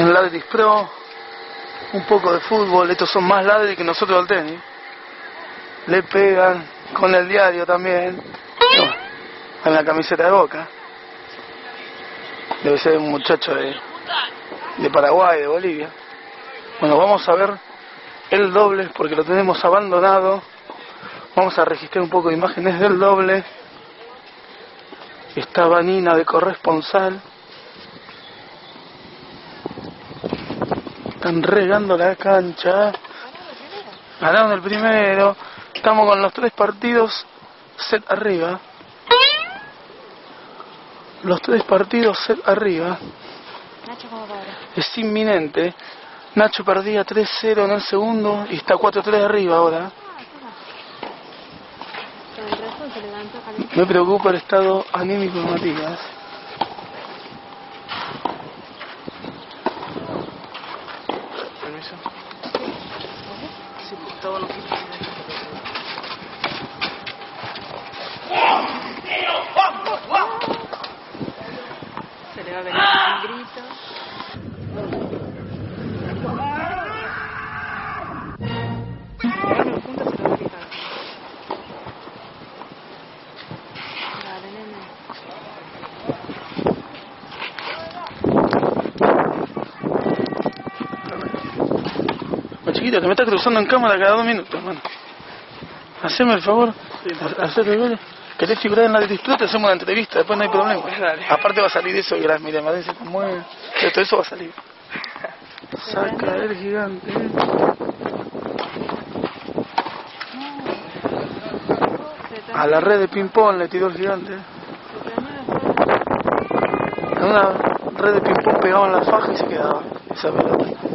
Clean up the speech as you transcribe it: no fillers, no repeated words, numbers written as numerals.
en Ladris Pro, un poco de fútbol. Estos son más ladris que nosotros al tenis. Le pegan con el diario también. No, en la camiseta de Boca. Debe ser un muchacho de Paraguay, de Bolivia. Bueno, vamos a ver el doble porque lo tenemos abandonado. Vamos a registrar un poco de imágenes del doble. Está Vanina de corresponsal. Están regando la cancha. Ganaron el primero. Estamos con los 3 partidos set arriba. Los 3 partidos set arriba. Es inminente. Nacho perdía 3-0 en el segundo y está 4-3 arriba ahora. Me preocupa el estado anímico de Matías. Permiso. Sí, porque estaba loquito. Se le va a venir un grito. Bueno, juntos se lo va a gritar. Dale, nene. Chiquita, te me estás cruzando en cámara cada 2 minutos, hermano. Haceme el favor, hacete el gol. ¿Querés figurar en la disputa? Te hacemos una entrevista, después no hay problema. Aparte va a salir eso y la mira, madre se conmueve. Todo eso va a salir. Saca el gigante. A la red de ping-pong le tiró el gigante. En una red de ping-pong pegaba en la faja y se quedaba esa pelota.